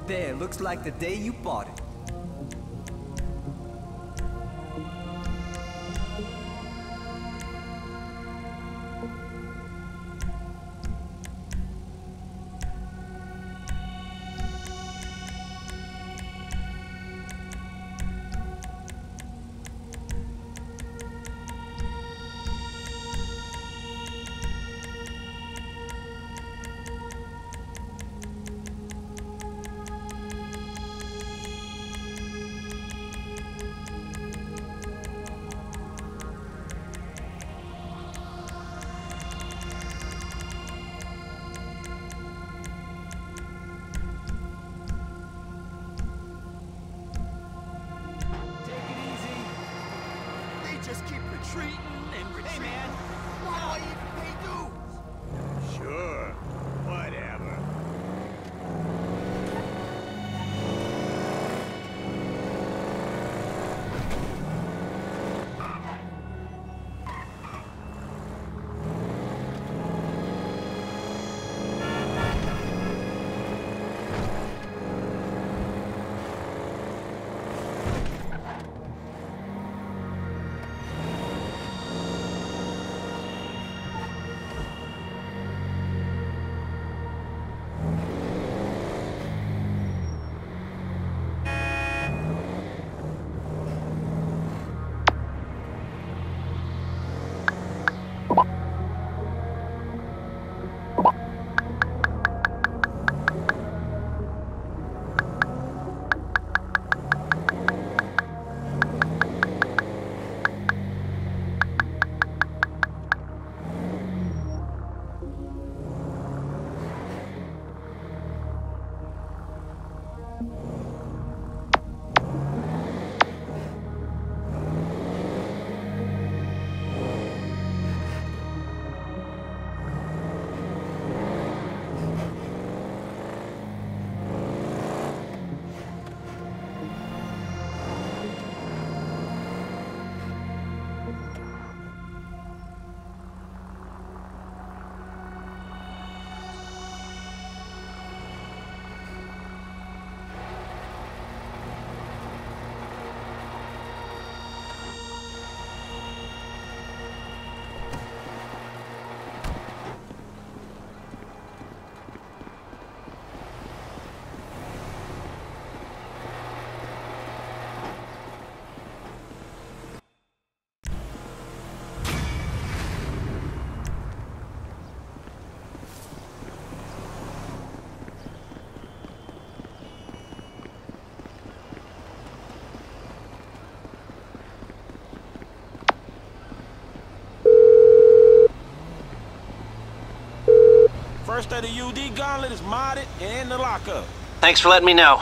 There, looks like the day you bought it. Just keep retreating and retreating. Hey, man. Why do I even pay dues? Sure. Whatever. First of the UD gauntlet is modded and in the lockup. Thanks for letting me know.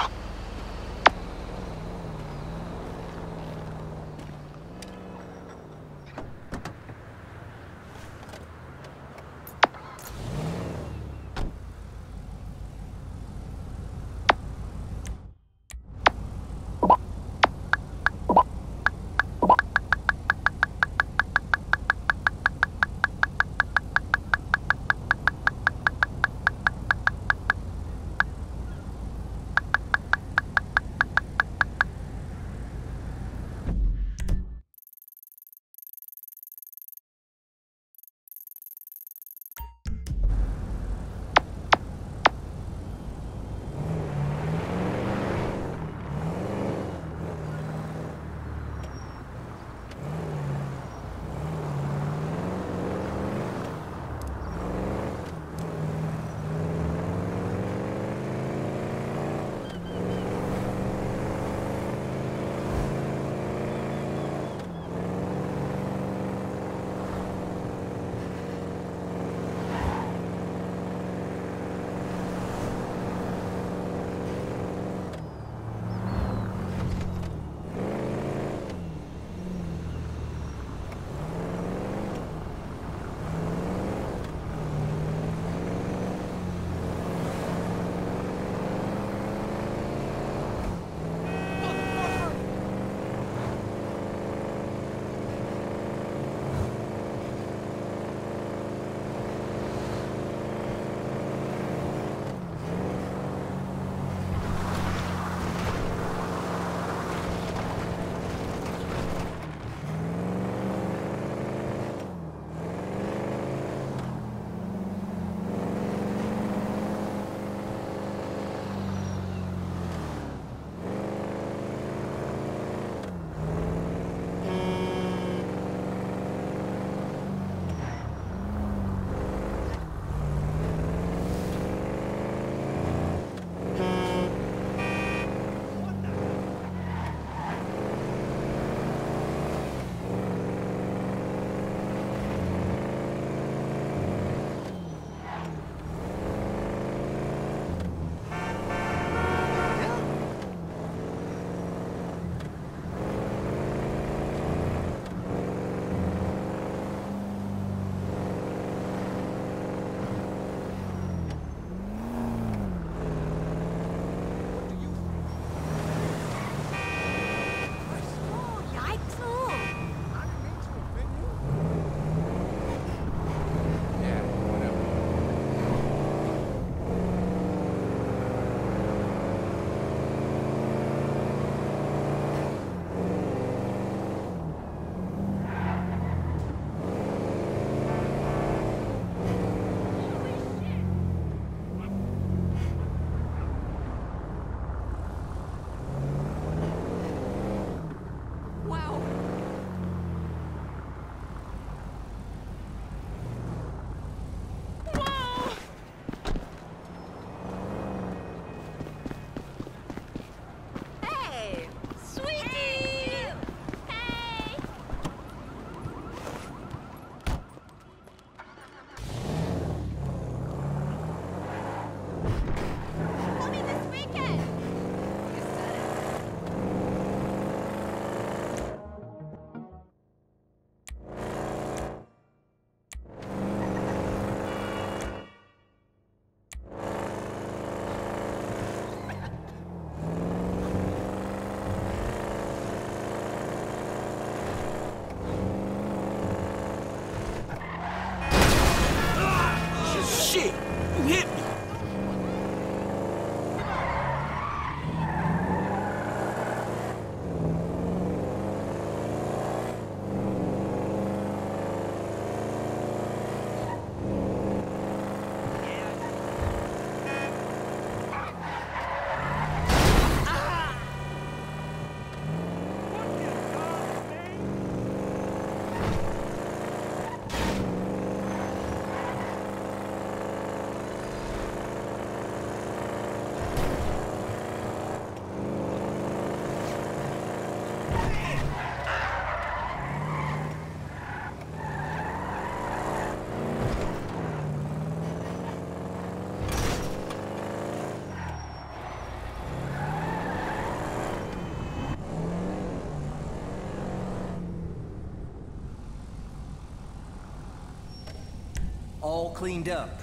all cleaned up.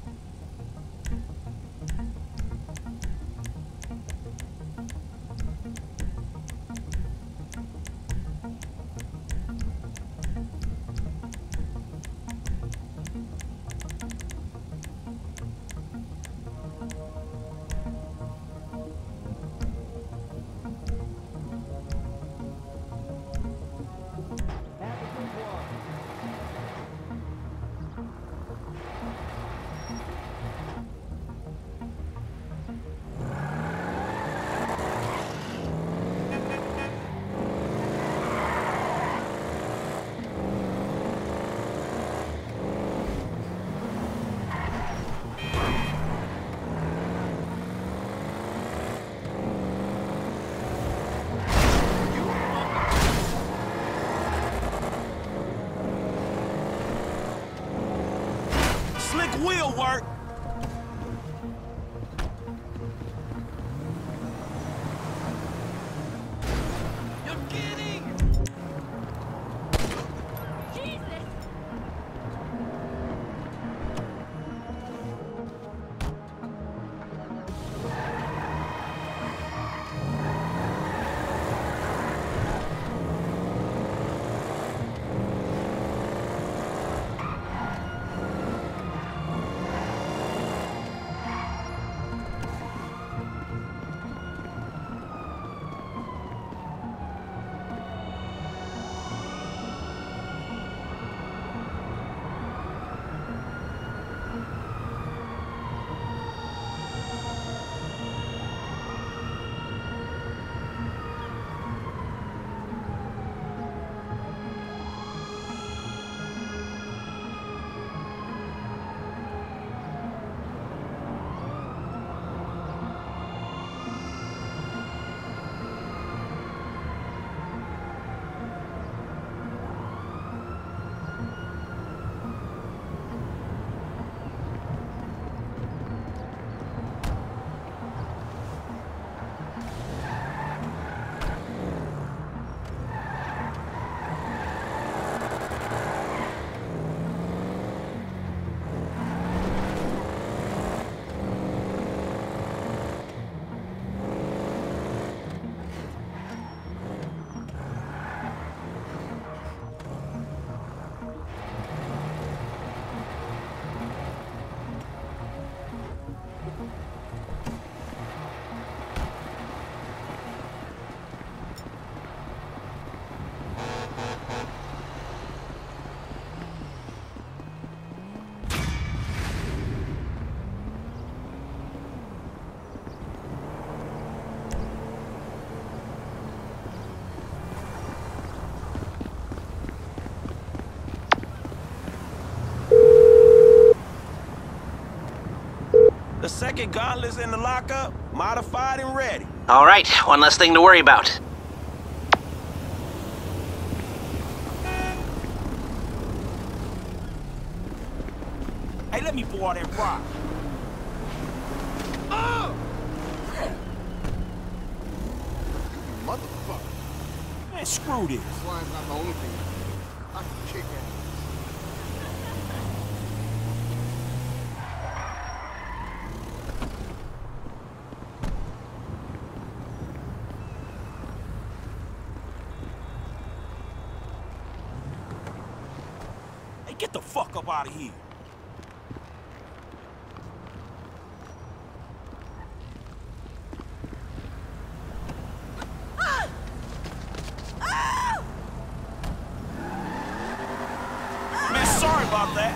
Slick will work. You're kidding! Jesus! The second Gauntlet's in the lockup, modified and ready. All right, one less thing to worry about. Hey, let me pour that rock. Oh! Motherfucker. Man, screw this. Flying's not the only thing. I can kick ass. Hey, get the fuck up out of here. Man, sorry about that.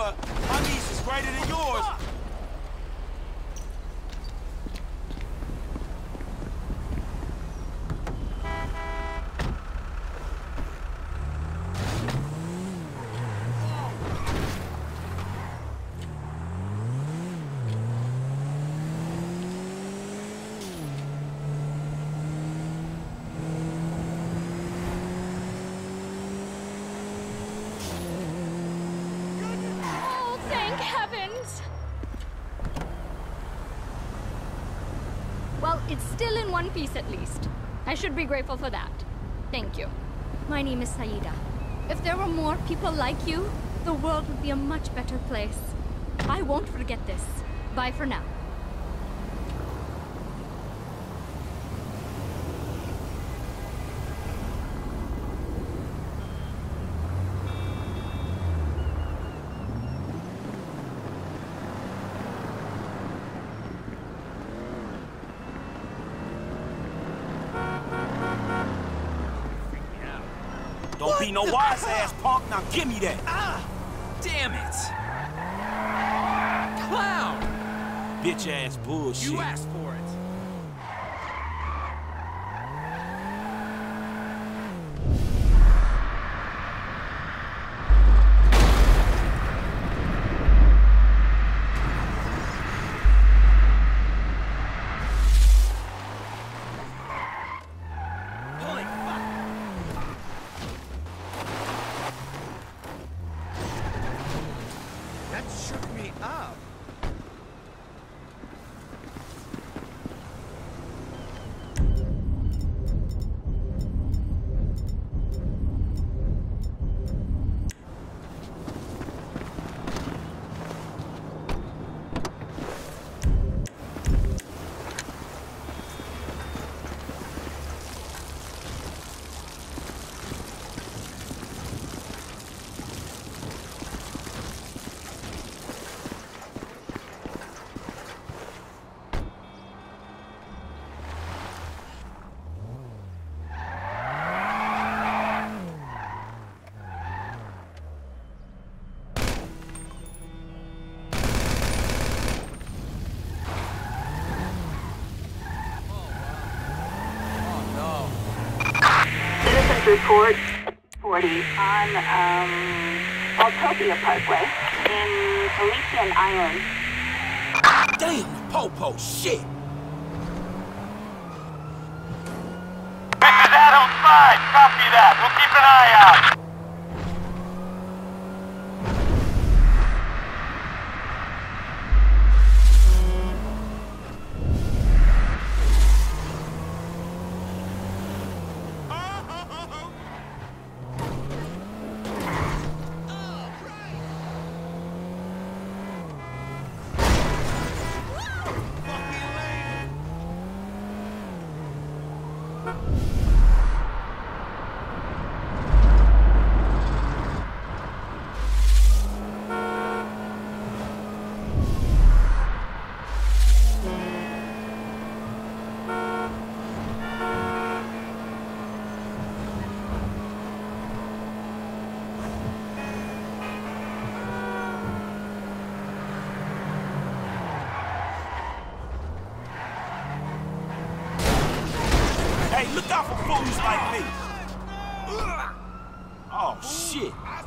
but my niece is greater than yours. Oh, thank heavens! Well, it's still in one piece at least. I should be grateful for that. Thank you. My name is Saida. If there were more people like you, the world would be a much better place. I won't forget this. Bye for now. Don't be no wise ass punk. Now give me that. Ah! Damn it! Clown! Bitch ass bullshit. You asked for it. Holy fuck! That shook me up. Citizens report 40 on Altopia Parkway in Elysian Island. Damn, Popo, shit. This is Adams 5. Copy that. We'll keep an eye out. Hey, look out for fools like me. Oh, shit.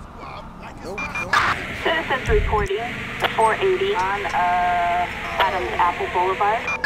Citizens reporting 480 on Adams Apple Boulevard.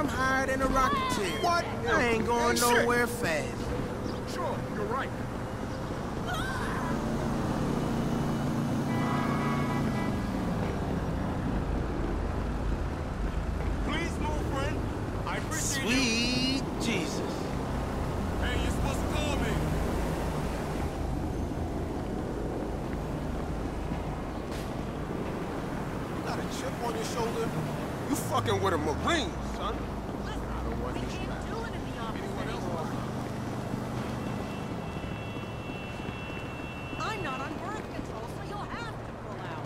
higher than a Rocketeer. What? I ain't going Hey, shit. nowhere fast. Sure, you're right. Please move, friend. I appreciate you. Sweet Jesus. Hey, you're supposed to call me. You got a chip on your shoulder? You fucking with a Marine, son. I don't want this back. Anyone else? I'm not on birth control, so you'll have to pull out.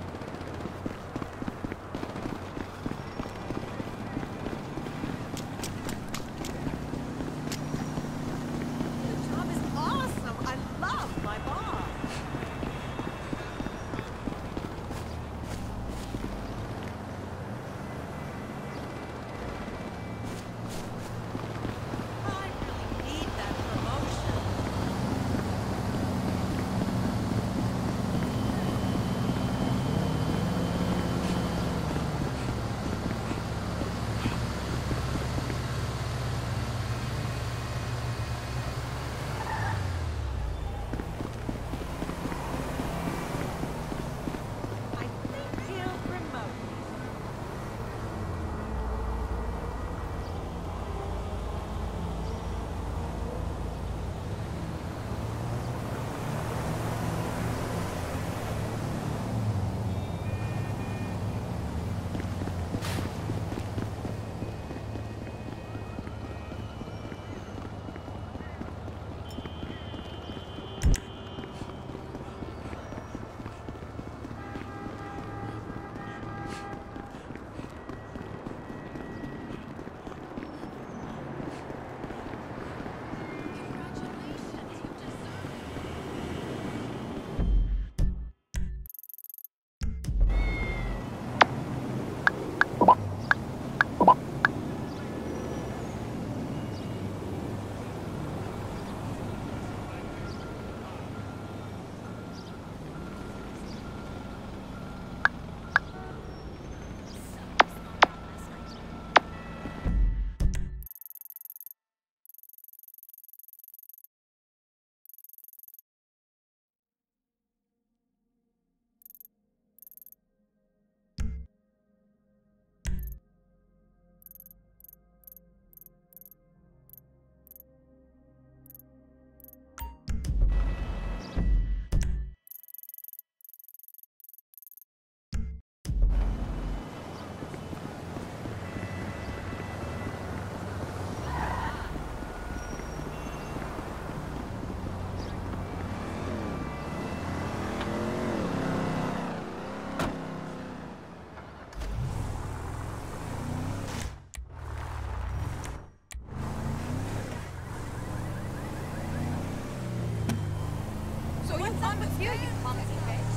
The job is awesome. I love my boss. I really need that promotion. I think he'll promote me. So what's up with you, you clumsy bitch?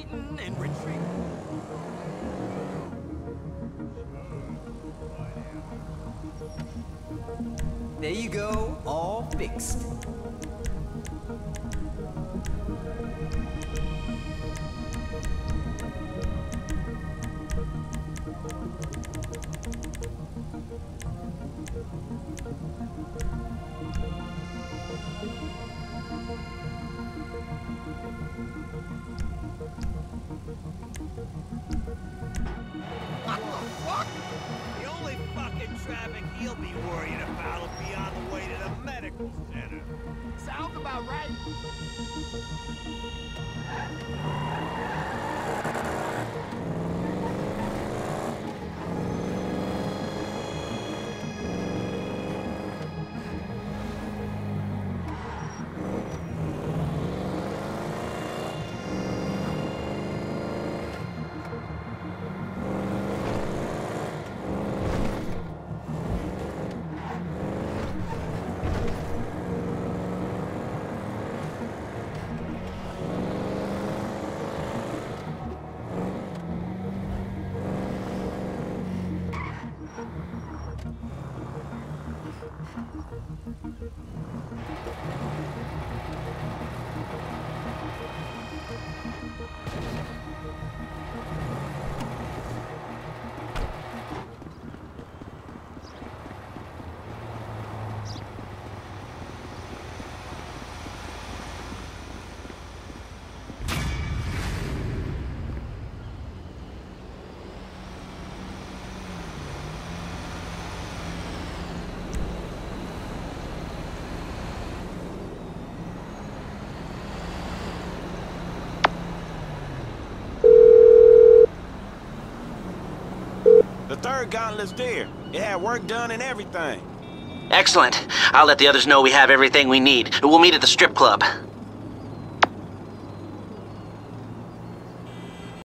beaten and retreat. There you go, all fixed. The only fucking traffic he'll be worried about will be on the way to the medical center. Sounds about right. The third gauntlet's there. It had work done and everything. Excellent. I'll let the others know we have everything we need. We'll meet at the strip club.